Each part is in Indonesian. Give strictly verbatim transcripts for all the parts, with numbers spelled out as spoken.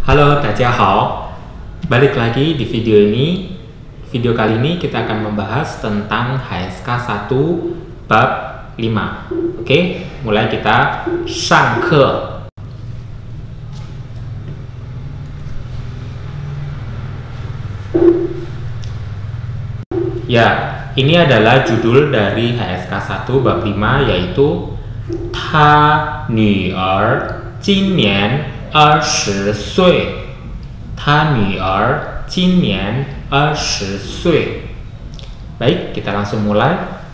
Halo, 大家好. Balik lagi di video ini. Video kali ini kita akan membahas tentang H S K satu bab lima. Oke, mulai kita 上课. Ya, ini adalah judul dari H S K satu bab lima, yaitu 他女儿今年二十岁. 他女儿今年二十岁. Baik, kita langsung mulai.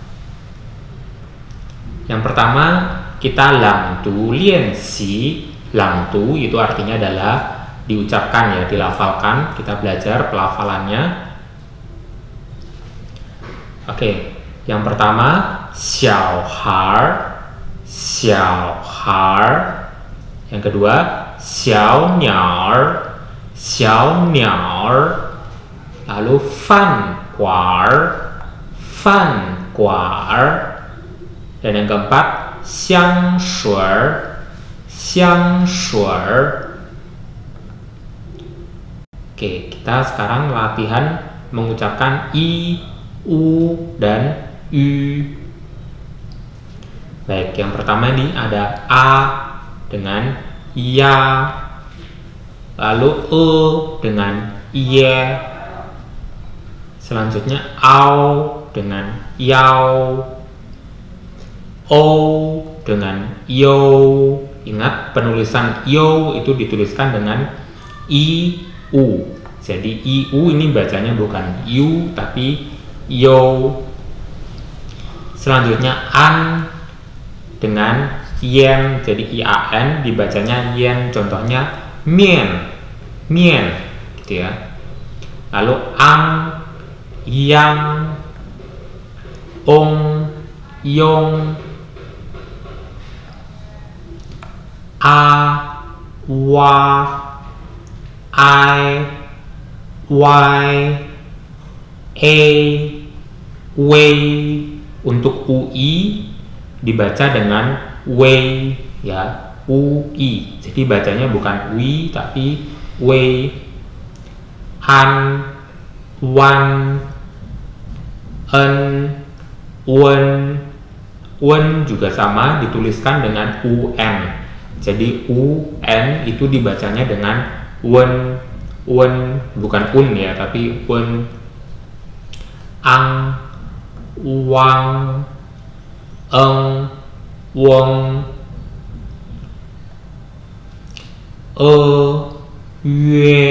Yang pertama, kita langdu lianxi. Langdu itu artinya adalah diucapkan, ya, dilafalkan. Kita belajar pelafalannya. Oke, yang pertama, 小孩 小孩. Yang kedua, 小鸟 小鸟. Lalu 饭馆 饭馆. Dan yang keempat, 香水 香水. Oke, kita sekarang latihan mengucapkan i, u, dan u. Baik, yang pertama ini ada a dengan ya, lalu e dengan ye, selanjutnya au dengan yau, o dengan yo. Ingat, penulisan yo itu dituliskan dengan i, u. Jadi i, u ini bacanya bukan yu tapi yo. Selanjutnya an dengan yen, jadi i a n dibacanya yen. Contohnya mien, mien, gitu ya. Lalu ang, yang, ong, yong, a, wa, ai, y, e, wei. Untuk ui dibaca dengan wei, ya, ui. Jadi bacanya bukan ui tapi wei. An, wan, en, wen. Wen juga sama dituliskan dengan un. Jadi un itu dibacanya dengan wen, wen, bukan un, ya, tapi wen. Ang, wang, eng, wong, e, yue,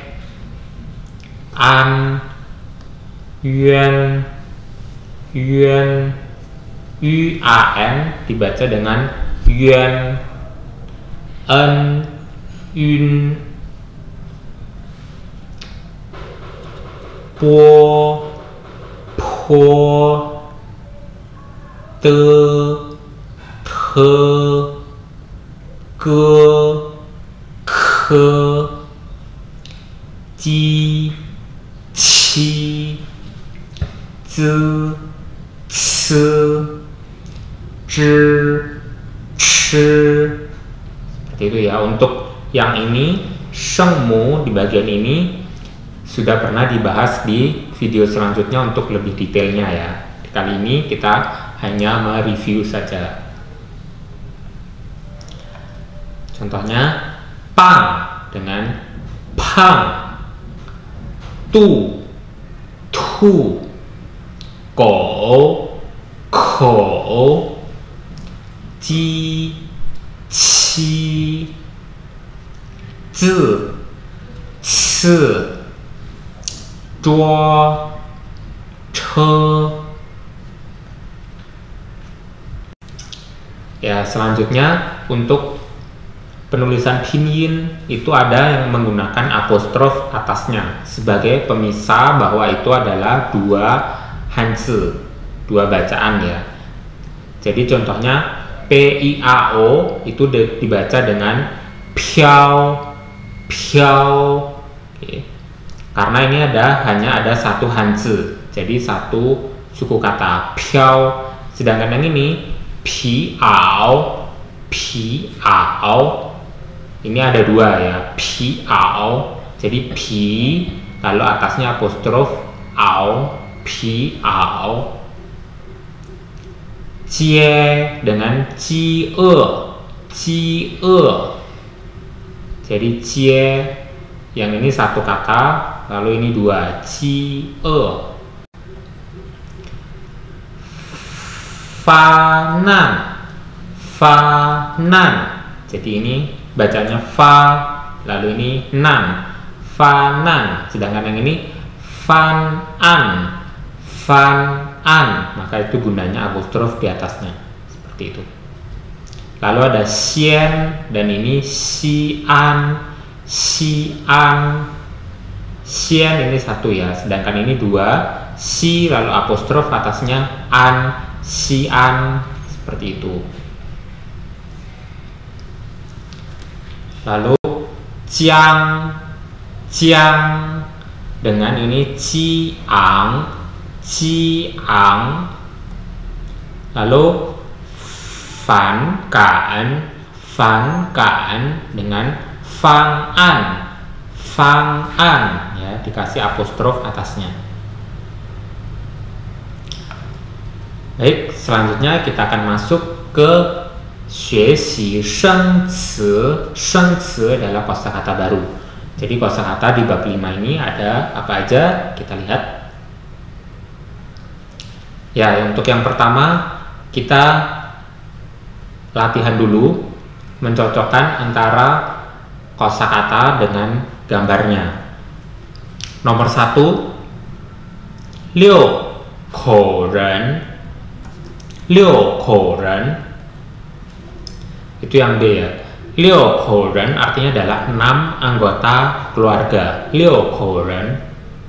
an, yuan, yuan. U A N dibaca dengan yuan. En, yun. Po, po, te, te, ke, ke, ji, qi, zi, ci, zhi, chi. Seperti itu, ya. Untuk yang ini, shengmu di bagian ini sudah pernah dibahas di video selanjutnya untuk lebih detailnya, ya. Kali ini kita hanya mereview saja. Contohnya pang dengan pang, tu, tu, go, ko, ji, qi, zi, ci, zhuo, che. Ya, selanjutnya untuk penulisan pinyin itu ada yang menggunakan apostrof atasnya sebagai pemisah bahwa itu adalah dua hanzi, dua bacaan, ya. Jadi contohnya P I A O itu dibaca dengan piao, piao. Oke. Karena ini ada hanya ada satu hanzi, jadi satu suku kata piao. Sedangkan yang ini pi ao, pi ao Ini ada dua ya, pi ao. Jadi pi lalu atasnya apostrof ao, pi ao. Jie dengan ji e, ji e. Jadi jie yang ini satu kata, lalu ini dua, ji e. Fanan, fanan. Jadi ini bacanya fa, lalu ini nan, fanan. Sedangkan yang ini fanan, fanan. Maka itu gunanya apostrof di atasnya, seperti itu. Lalu ada xian dan ini xian, xian. Xian ini satu ya, sedangkan ini dua, xi lalu apostrof atasnya an, xian, seperti itu. Lalu jiang, jiang dengan ini jiang, jiang. Lalu fan kan, fan kan dengan fang'an, fang'an ya, dikasih apostrof atasnya. Baik, selanjutnya kita akan masuk ke 学习生词. 生词 adalah kosakata baru. Jadi kosakata di bab lima ini ada apa aja? Kita lihat. Ya, untuk yang pertama kita latihan dulu mencocokkan antara kosakata dengan gambarnya. Nomor satu, liu kou ren. Liu kou ren itu yang D ya. Liu kou ren artinya adalah enam anggota keluarga. Liu kou ren.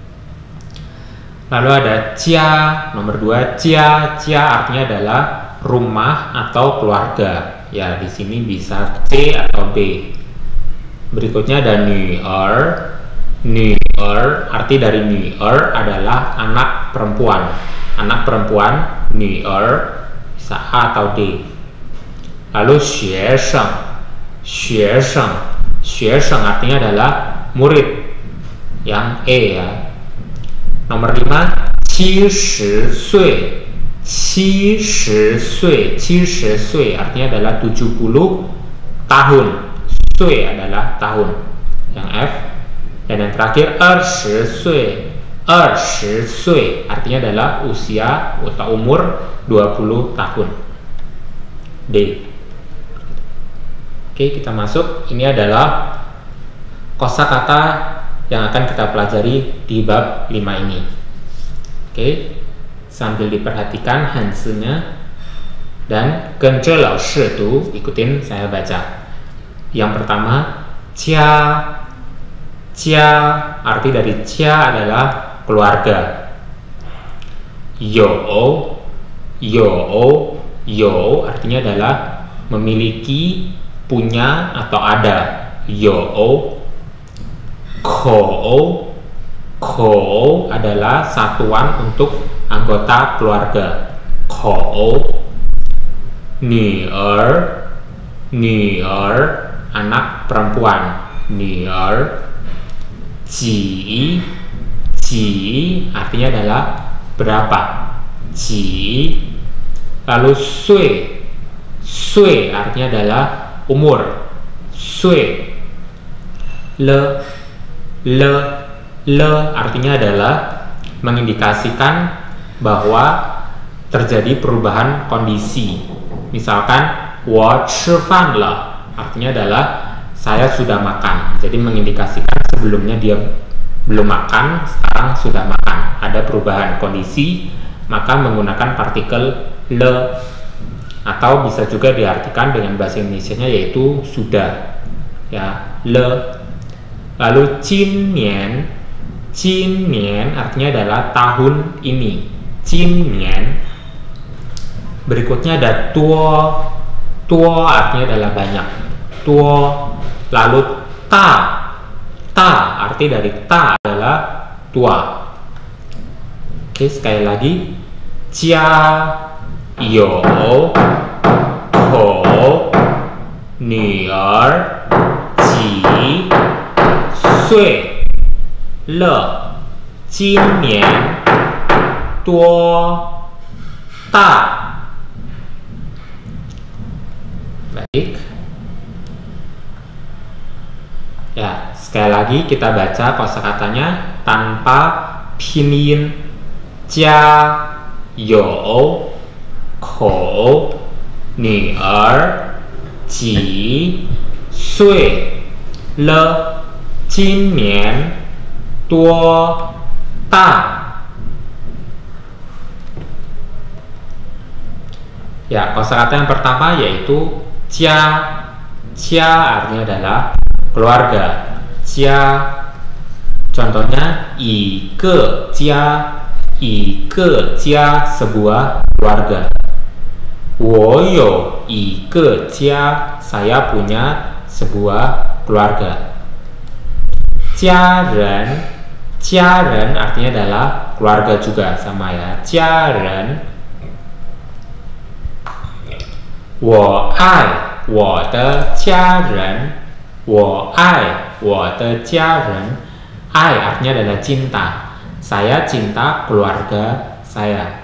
Lalu ada jia, nomor dua, jia. Jia artinya adalah rumah atau keluarga. Ya, di sini bisa C atau B. Berikutnya ada nu'er. Nu'er, arti dari nu'er adalah anak perempuan. Anak perempuan, nu'er, bisa A atau D. Lalu xuesheng. Xuesheng. Xuesheng artinya adalah murid. Yang E ya. Nomor lima, qi shi sui. Qi shi sui. Qi shi sui artinya adalah tujuh puluh tahun. Sui adalah tahun. Yang F. Dan yang terakhir, er shi sui. Er shi sui artinya adalah usia atau umur dua puluh tahun. D. Oke, kita masuk. Ini adalah kosakata yang akan kita pelajari di bab lima ini. Oke, sambil diperhatikan hansinya dan genje lao shi du, ikutin saya baca. Yang pertama, jia. Jia, arti dari jia adalah keluarga. Yo, yo, yo artinya adalah memiliki, punya atau ada. Yo. Kou, kou adalah satuan untuk anggota keluarga. Kou. Nu'er, nu'er anak perempuan. Nu'er. Ji, ji artinya adalah berapa. Ji. Lalu sui, sui artinya adalah umur. Sui. Le, le, le artinya adalah mengindikasikan bahwa terjadi perubahan kondisi. Misalkan, 我吃饭了 artinya adalah saya sudah makan. Jadi mengindikasikan sebelumnya dia belum makan, sekarang sudah makan. Ada perubahan kondisi, maka menggunakan partikel le. Atau bisa juga diartikan dengan bahasa Indonesianya yaitu sudah. Ya, le. Lalu jin nian. Jin nian artinya adalah tahun ini. Jin nian. Berikutnya ada tuo. Tuo artinya adalah banyak. Tuo. Lalu ta. Ta arti dari ta adalah tua. Oke, sekali lagi. Jia, you, kou, nu'er, 几岁了？今年多大？ Baik. Ya, sekali lagi kita baca kosakatanya tanpa pinyin jia you kou ni er ji sui le jin nian duo da. Ya, kosakata yang pertama yaitu jia. Jia artinya adalah keluarga. Jia contohnya i ke jia, i ke jia sebuah keluarga. Wo you i ke jia, saya punya sebuah keluarga. Jia ren, jia ren artinya adalah keluarga juga, sama ya. Jia ren. Wo ai wo de jia ren. Wo ai wo de jia ren. Ai artinya adalah cinta. Saya cinta keluarga saya.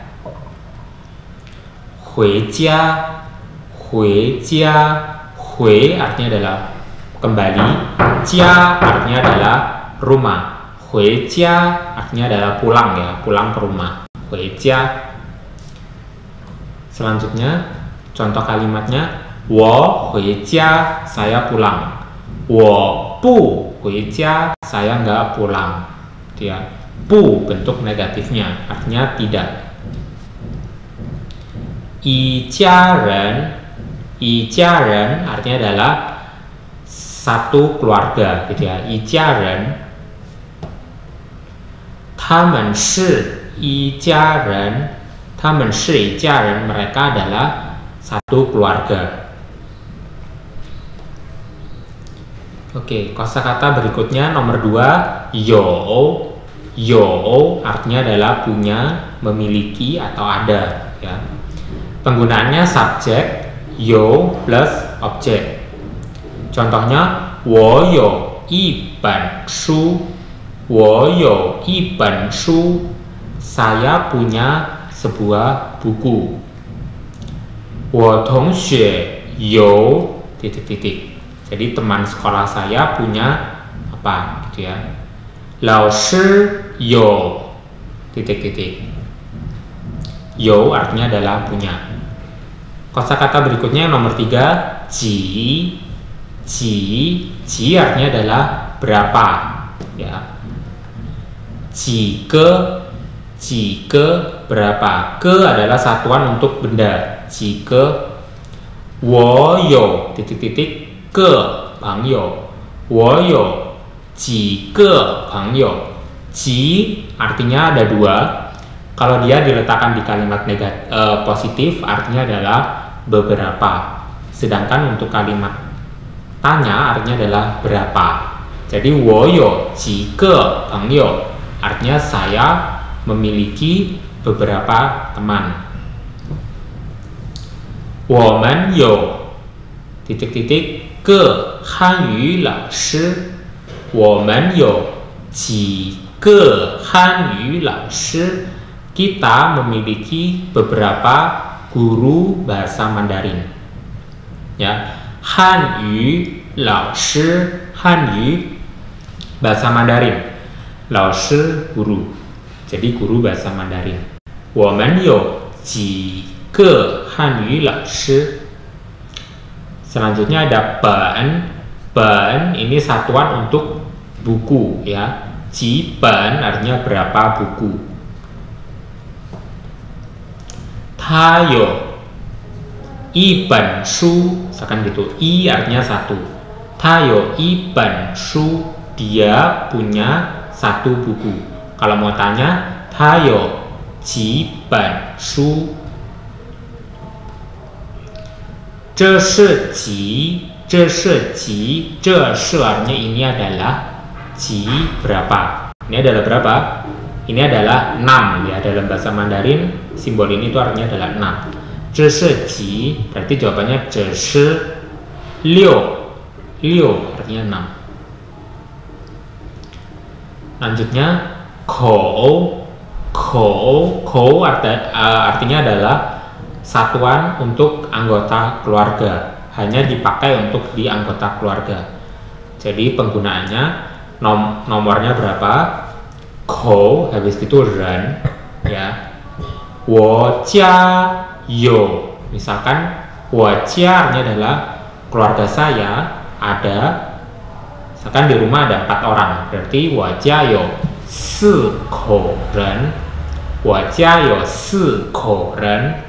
Hui jia, hui jia, hui artinya adalah kembali, jia artinya adalah rumah. Hui jia artinya adalah pulang ya, pulang ke rumah. Hui jia. Selanjutnya contoh kalimatnya, wo hui jia, saya pulang. Wo bu hui jia, saya nggak pulang. Dia bu bentuk negatifnya, artinya tidak. I jia ren, i jia ren artinya adalah satu keluarga gitu ya. I jia ren. Ta men shi i jia ren. Ta men shi i jia ren, mereka adalah satu keluarga. Oke, kosakata berikutnya nomor dua, yo. Yo artinya adalah punya, memiliki atau ada ya. Penggunaannya subjek yo plus objek. Contohnya, 我有一本书. 我有一本书. Saya punya sebuah buku. 我同学有 titik-titik. Jadi teman sekolah saya punya apa gitu ya. 老师有 titik-titik. Yo artinya adalah punya. Kosakata berikutnya nomor tiga, ji. Ji, ji artinya adalah berapa ya. Ji ke, ji ke berapa. Ke adalah satuan untuk benda. Ji ke. Wo you titik-titik ke pangyo. Wo you ji ke pangyo. Ji artinya ada dua. Kalau dia diletakkan di kalimat negatif, eh, positif artinya adalah beberapa. Sedangkan untuk kalimat tanya artinya adalah berapa. Jadi 我有几个朋友 artinya saya memiliki beberapa teman. 我们有 titik-titik ke 汉语老师. 我们有几个汉语老师. Kita memiliki beberapa guru bahasa Mandarin. Ya, Hanyu, Lao Shi, Hanyu bahasa Mandarin. Lao Shi guru. Jadi guru bahasa Mandarin. 我们有几个汉语老师. Selanjutnya ada ban. Ban ini satuan untuk buku ya. Ji ban artinya berapa buku. Ta yo i ban shu, misalkan gitu. I artinya satu. Ta yo i ban shu, dia punya satu buku. Kalau mau tanya, ta yo ji ban shu. Zhe shi ji, zhe shi ji, zhe shi artinya ini adalah, ji berapa. Ini adalah berapa? Ini adalah enam ya, dalam bahasa Mandarin simbol ini itu artinya adalah enam. Zhe shi ji berarti jawabannya zhe shi liu. liu artinya enam. Lanjutnya kou, kou, kou arti, uh, artinya adalah satuan untuk anggota keluarga, hanya dipakai untuk di anggota keluarga. Jadi penggunaannya nom nomornya berapa? Kou habis itu ren, ya. Wo jia you, misalkan wo jia artinya adalah keluarga saya ada. Misalkan di rumah ada empat orang, berarti wo jia you si kou ren, wo jia you si kou ren.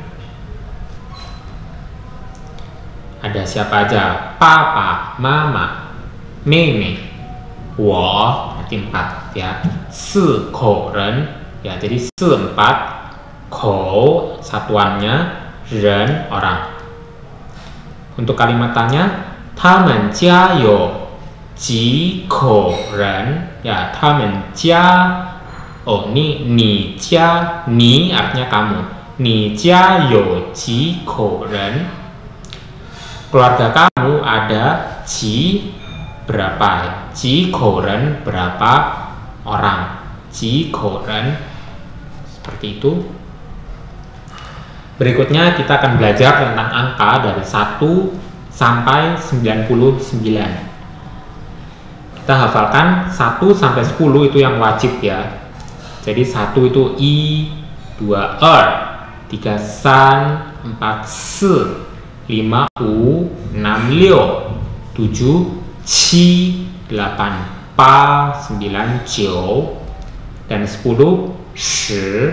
Ada siapa aja? Papa, mama, meme, wo berarti empat ya. Si kou ren, ya jadi si empat, kou satuannya, ren orang. Untuk kalimat tanya, 他们家有几口人 ya, 他们家 oh ini ni jia, ni artinya kamu, ni jia you ji kou ren, keluarga kamu ada ji berapa, ji kou ren berapa orang, ji kou ren, seperti itu. Berikutnya kita akan belajar tentang angka dari satu sampai sembilan puluh sembilan. Kita hafalkan satu sampai sepuluh itu yang wajib ya. Jadi satu itu i, dua er, tiga san, empat si, lima u, enam liu, tujuh qi, delapan pa, sembilan jiu, dan sepuluh shi.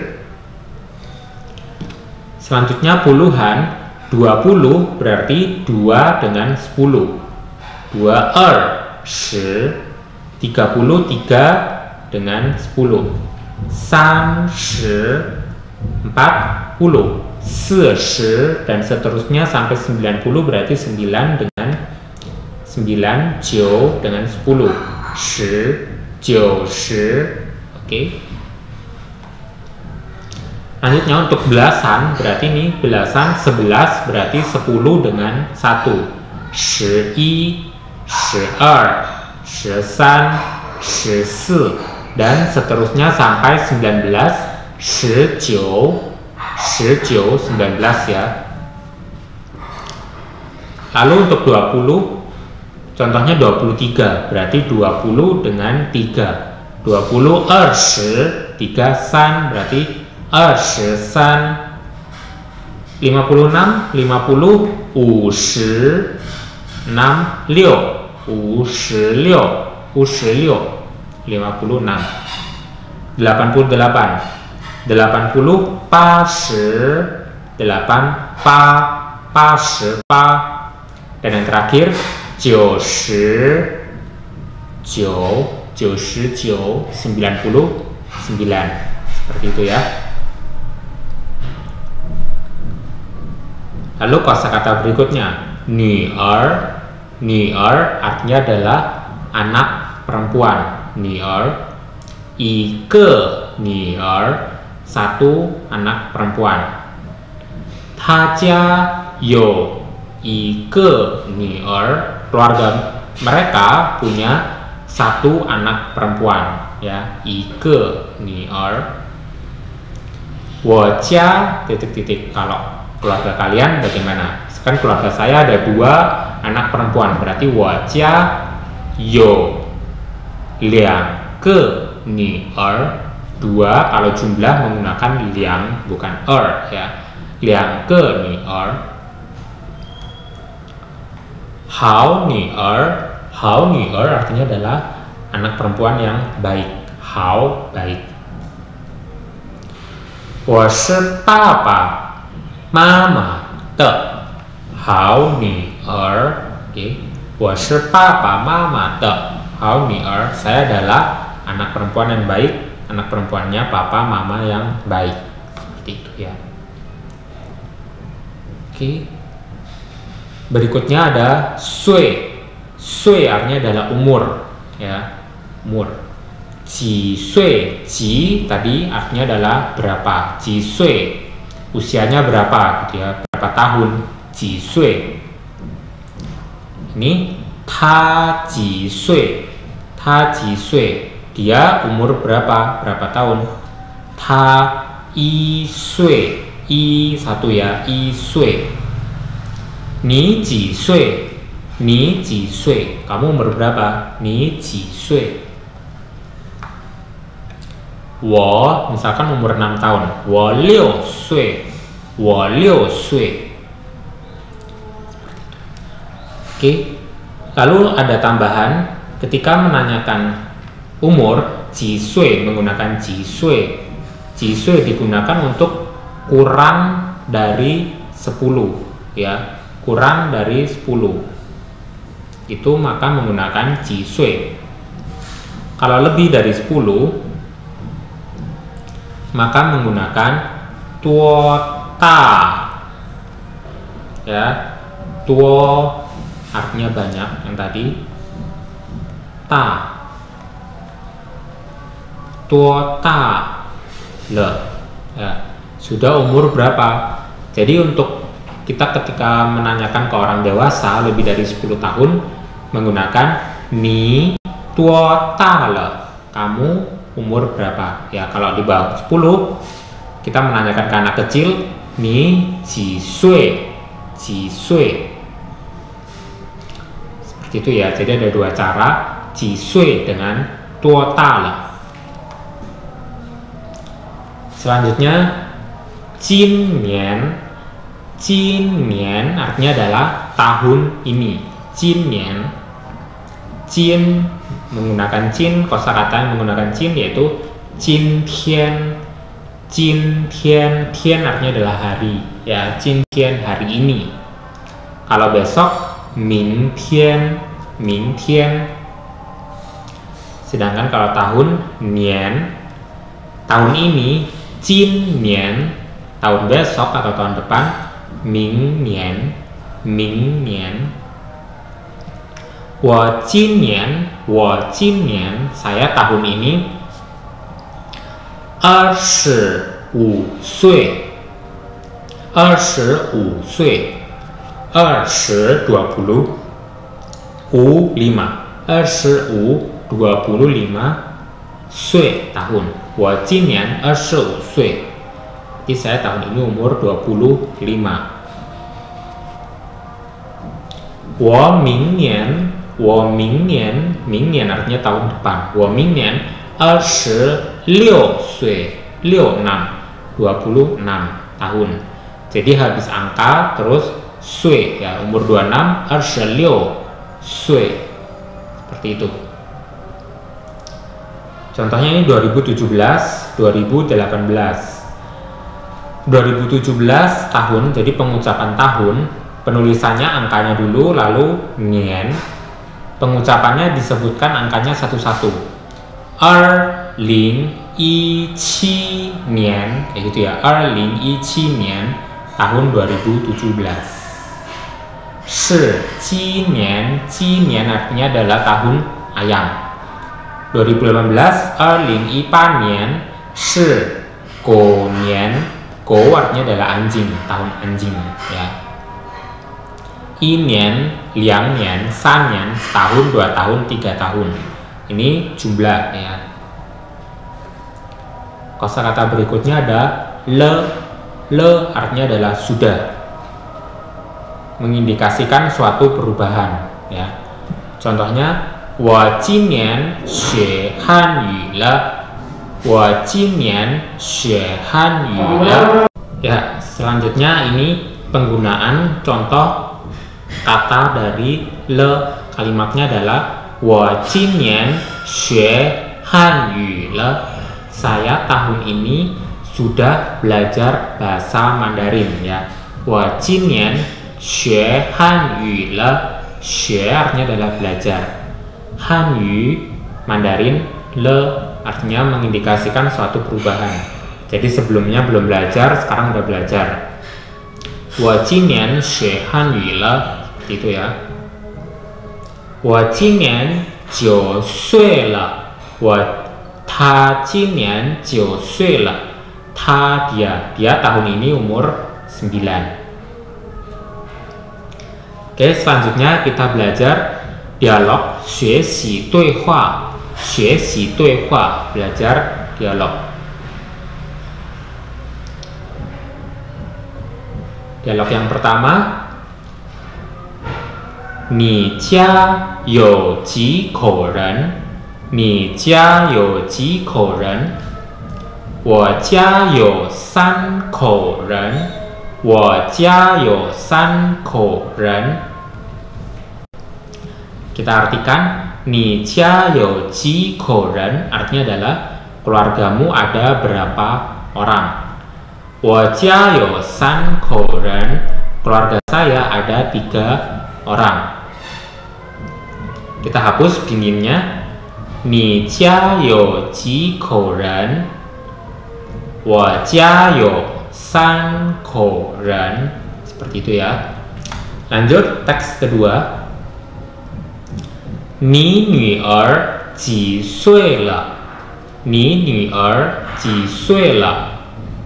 Selanjutnya puluhan, dua puluh berarti dua dengan sepuluh. dua er, shi, tiga puluh tiga dengan sepuluh. San shi, empat puluh. Si shi, dan seterusnya sampai sembilan puluh berarti sembilan dengan sembilan, jiu dengan sepuluh. Shi, jiu shi. Oke. Lanjutnya untuk belasan, berarti ini belasan sebelas berarti sepuluh dengan satu. Shi i, shi er, shi san, shi si, dan seterusnya sampai sembilan belas, shi jiu, shi jiu, sembilan belas ya. Lalu untuk dua puluh, contohnya dua puluh tiga, berarti dua puluh dengan tiga. dua puluh er shi, tiga san, berarti er shi san. lima puluh enam, lima puluh, wu shi, enam, liu, wu shi liu, wu shi liu, lima puluh enam. delapan puluh delapan, delapan puluh, pa shi, delapan, pa, pa shi, pa. Dan yang terakhir, jiu shi, jiu, jiu shi, jiu, sembilan puluh sembilan. Seperti itu ya. Lalu kosakata berikutnya, ni er, ni er artinya adalah anak perempuan, ni er. Ike ni er, satu anak perempuan. Ta jia you ike ni er, keluarga mereka punya satu anak perempuan ya, ike ni er. Wo jia titik-titik, kalau keluarga kalian bagaimana? Kan keluarga saya ada dua anak perempuan, berarti wo jia you liang ke ni er, dua kalau jumlah menggunakan liang bukan er ya, liang ke ni er. Hao ni er, hao ni er artinya adalah anak perempuan yang baik, hao baik. Wo shi papa mama de hao ni er, oke. Wo shi papa mama de hao ni er, saya adalah anak perempuan yang baik, anak perempuannya papa mama yang baik. Seperti itu ya. Oke. Berikutnya ada sui. Sui artinya adalah umur ya, umur. Ji sui, ji tadi artinya adalah berapa, ji sui usianya berapa gitu ya, berapa tahun, ji sui. Ini 他几岁他几岁 dia umur berapa berapa tahun. Ta i sui i satu ya i sui. Ni ji sui ni ji sui, kamu umur berapa? Ni ji sui. Wo misalkan umur enam tahun. Wo liu sui wo liu sui. Oke. Lalu ada tambahan ketika menanyakan umur, ji sui menggunakan ji sui. Ji sui digunakan untuk kurang dari sepuluh ya, kurang dari sepuluh. Itu maka menggunakan ji sui. Kalau lebih dari sepuluh maka menggunakan tuo ta. Ya, tuo artinya banyak yang tadi. Ta. Tuo ta le. Ya, sudah umur berapa? Jadi untuk kita ketika menanyakan ke orang dewasa lebih dari sepuluh tahun menggunakan ni tuo ta le. Kamu umur berapa? Ya, kalau di bawah sepuluh kita menanyakan ke anak kecil ni ji sui ji sui. Itu ya, jadi ada dua cara, ji sui dengan tuo ta le. Selanjutnya jin nian. Jin nian artinya adalah tahun ini. Jin nian. Jin menggunakan jin, kosakata yang menggunakan jin yaitu jin tian. Jin tian, tian artinya adalah hari ya, jin tian hari ini. Kalau besok Ming tian, Ming tian. Sedangkan kalau tahun nian, tahun ini, jin nian, tahun besok atau tahun depan, Ming nian, Ming nian. Wo jin nian, wo jin nian, saya tahun ini二十五岁，二十五岁。二十 dua puluh, u lima, 二十五 dua puluh lima, sui tahun. Wo jin nian二十五岁. Jadi saya tahun ini umur dua puluh lima. Wo ming nian, wo ming nian, ming nian artinya tahun depan. Wo ming nian 二十六岁, 六enam, dua puluh enam tahun. Jadi habis angka terus sui ya, umur dua puluh enam, 二十六 sui. Seperti itu. Contohnya ini dua ribu tujuh belas, dua ribu delapan belas. dua ribu tujuh belas tahun, jadi pengucapan tahun, penulisannya angkanya dulu lalu nian. Pengucapannya disebutkan angkanya satu-satu. Er ling i qi nian, kayak gitu ya. Er ling i qi nian, tahun dua ribu tujuh belas. Shi ji nian, ji nian artinya adalah tahun ayam. dua ribu delapan belas, er ling i pa nian, shi go nian, go artinya adalah anjing, tahun anjing ya. I nian, liang nian, san nian, tahun, dua tahun, tiga tahun. Ini jumlah ya. Kosakata berikutnya ada le. Le artinya adalah sudah, mengindikasikan suatu perubahan ya. Contohnya, 我今年学汉语了. 我今年学汉语了. Ya, selanjutnya ini penggunaan contoh kata dari le. Kalimatnya adalah 我今年学汉语了. Saya tahun ini sudah belajar bahasa Mandarin ya. 我今年学汉语了. 学 artinya adalah belajar. Hanyu Mandarin, le artinya mengindikasikan suatu perubahan. Jadi sebelumnya belum belajar, sekarang udah belajar. 我今年学汉语了, gitu ya. 我今年九岁了. 我 他今年九岁了. Ta dia, dia tahun ini umur sembilan. Oke, selanjutnya kita belajar dialog, 学习对话，学习对话 belajar dialog. Dialog yang pertama, 你家有几口人？你家有几口人？我家有三口人。我家有三口人。Kita artikan, 你家有几口人 artinya adalah keluargamu ada berapa orang. 我家有三口人 keluarga saya ada tiga orang. Kita hapus pinginnya, 你家有几口人？我家有三口人. Seperti itu ya. Lanjut teks kedua. 你女儿几岁了？你女儿几岁了？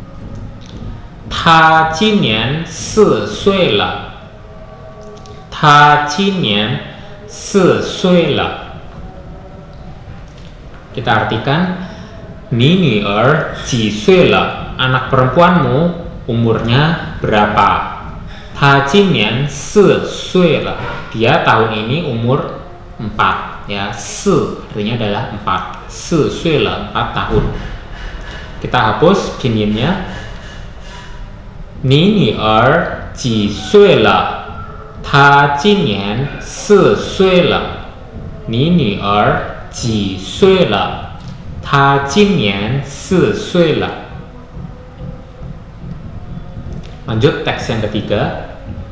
她今年四岁了。她今年四岁了。Kita artikan, 你女儿几岁了？ anak perempuanmu umurnya berapa? 她今年四岁了。 dia tahun ini umur empat ya. 四 artinya adalah empat. 四岁了 empat tahun. Kita hapus pinginnya. 你女儿几岁了？她今年四岁了。你女儿几岁了？她今年四岁了。 Lanjut teks yang ketiga.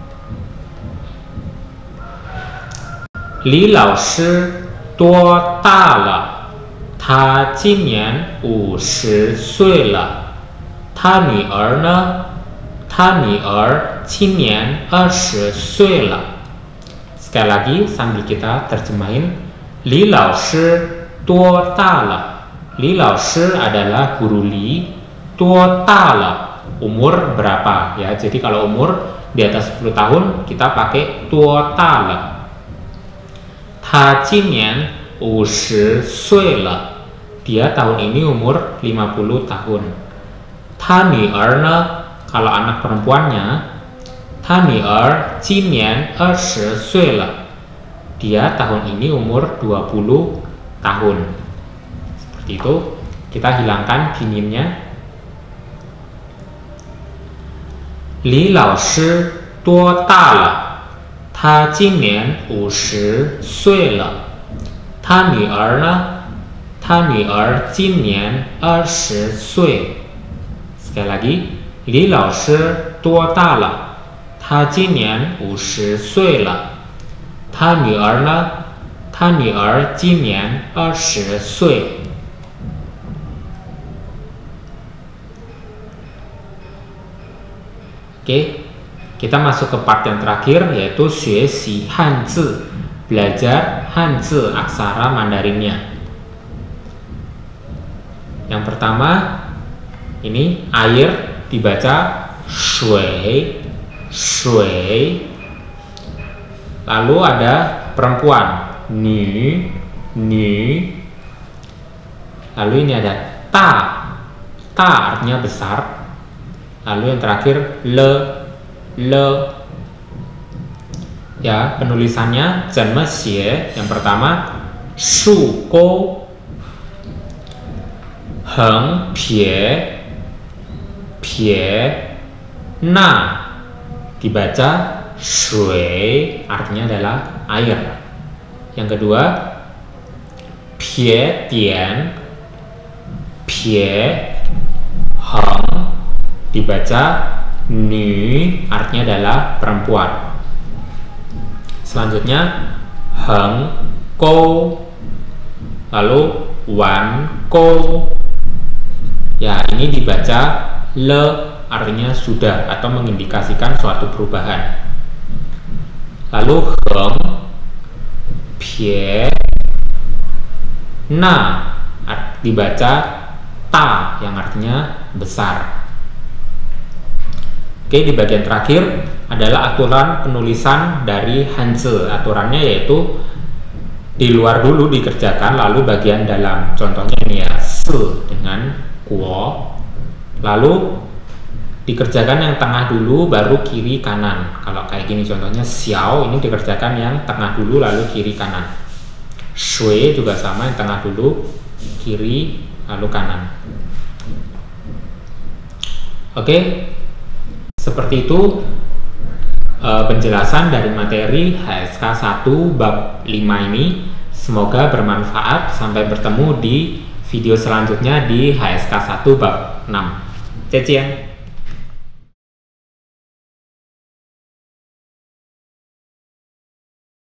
李老师多大了？他今年五十岁了。他女儿呢？他女儿今年二十岁了。Sekali lagi sambil kita terjemahin. 李老师多大了？李老师 adalah guru Li. 多大了 umur berapa ya. Jadi kalau umur di atas sepuluh tahun kita pakai 多大了。他今年五十岁了。dia tahun ini umur lima puluh tahun. 他女儿呢 kalau anak perempuannya, 他女儿今年二十岁了。dia tahun ini umur dua puluh tahun. Seperti itu. Kita hilangkan pinginnya. 李老师多大了？他今年五十岁了。他女儿呢？他女儿今年二十岁。Sekali lagi, 李老师多大了？他今年五十岁了。他女儿呢？他女儿今年二十岁。Oke, kita masuk ke part yang terakhir yaitu 学习汉字, belajar Hanzi aksara Mandarinnya. Yang pertama ini air dibaca shui, shui. Lalu ada perempuan ni, ni. Lalu ini ada ta, ta artinya besar. Lalu yang terakhir le, le. Ya, penulisannya zhenme xie. Yang pertama shu gou, heng pie, pie na. Dibaca shui, artinya adalah air. Yang kedua pie dian, pie heng. Dibaca nu, artinya adalah perempuan. Selanjutnya heng kou, lalu wan kou. Ya, ini dibaca le, artinya sudah atau mengindikasikan suatu perubahan. Lalu heng pie na dibaca ta, yang artinya besar. Oke, di bagian terakhir adalah aturan penulisan dari Hanzi. Aturannya yaitu di luar dulu dikerjakan, lalu bagian dalam. Contohnya ini ya, se dengan kuo, lalu dikerjakan yang tengah dulu baru kiri kanan. Kalau kayak gini contohnya xiao, ini dikerjakan yang tengah dulu lalu kiri kanan. Shui juga sama, yang tengah dulu kiri lalu kanan. Oke, seperti itu uh, penjelasan dari materi H S K satu bab lima ini. Semoga bermanfaat. Sampai bertemu di video selanjutnya di H S K satu bab enam. Zaijian.